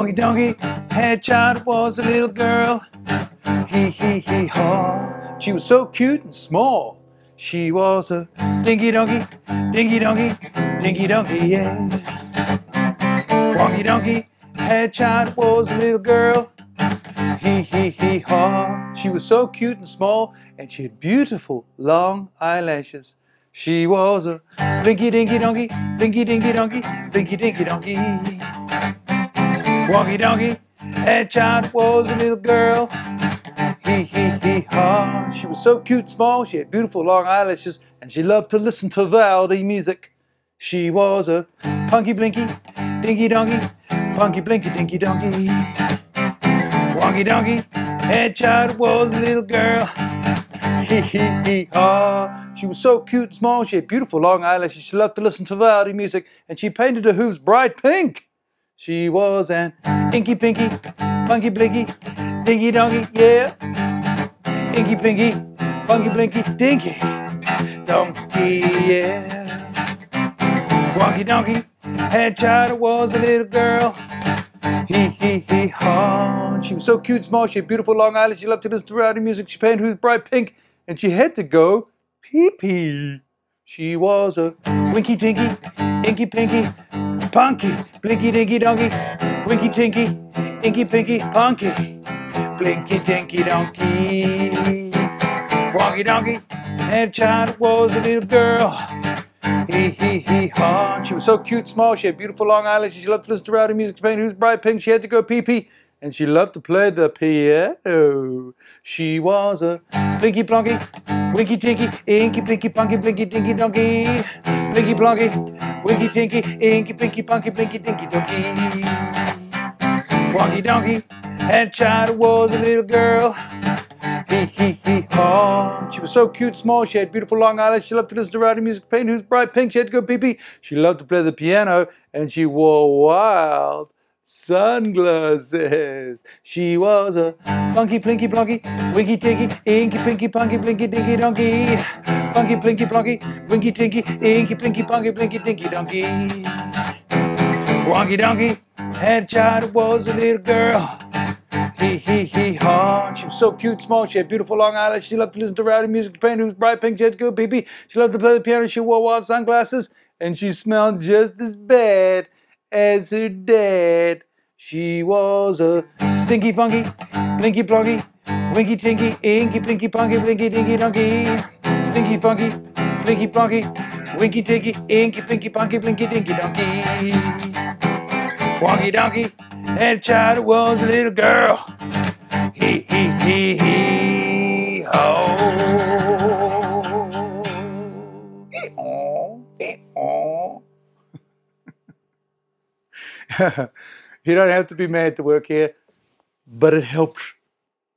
Wonky donkey had a child, was a little girl. Hee haw. She was so cute and small. She was a dinky donkey, dinky donkey, dinky donkey, yeah. Wonky donkey had a child, was a little girl. Hee haw. She was so cute and small, and she had beautiful long eyelashes. She was a blinky dinky donkey, blinky dinky donkey, blinky dinky donkey. Wonky donkey had a child, was a little girl. Hee haw. She was so cute and small, she had beautiful long eyelashes, and she loved to listen to rowdy music. She was a punky blinky, dinky donkey, punky blinky dinky donkey. Wonky donkey had a child, was a little girl. Hee haw. She was so cute and small, she had beautiful long eyelashes, she loved to listen to rowdy music, and she painted her hooves bright pink. She was an inky pinky, punky blinky, dinky donkey, yeah. Inky pinky, punky blinky, dinky donkey, yeah. Wonky donkey had a child, was a little girl. Hee haw. She was so cute and small, she had beautiful long eyelashes, she loved to listen to rowdy music, she painted her hooves bright pink, and she had to go pee-pee. She was a winky tinky, inky pinky, punky, blinky dinky donkey, winky tinky, inky pinky, punky, blinky dinky donkey. Wonky donkey had a child, was a little girl. Hee haw. She was so cute, small, she had beautiful long eyelashes, she loved to listen to rowdy music, she painted her hooves bright pink, she had to go pee-pee, and she loved to play the piano. She was a blinky plonky, winky tinky, inky pinky, punky, blinky dinky donkey. Blinky plonky, winky tinky, inky pinky, punky, blinky dinky donkey. Wonky donkey had a child, was a little girl. Hee haw. She was so cute, small, she had beautiful long eyelashes, she loved to listen to rowdy music, paint who's bright pink, she had to go pee-pee. She loved to play the piano, and she wore wild sunglasses. She was a funky plinky plonky, winky tinky, inky pinky, punky, blinky dinky donkey. Funky plinky plonky, winky tinky, inky pinky, punky, blinky dinky donkey. Wonky donkey had a child, was a little girl. Hee haw. She was so cute, small, she had beautiful long eyelashes, she loved to listen to rowdy music, paint who's bright pink, she had to go pee-pee. She loved to play the piano, she wore wild sunglasses, and she smelled just as bad as her dad. She was a stinky funky, blinky plonky, winky tinky, inky pinky, punky, blinky dinky donkey. Stinky funky, blinky plonky, winky tinky, inky pinky, punky, blinky dinky donkey. Wonky donkey had a child, was a little girl. Hee ho. You don't have to be mad to work here, but it helps.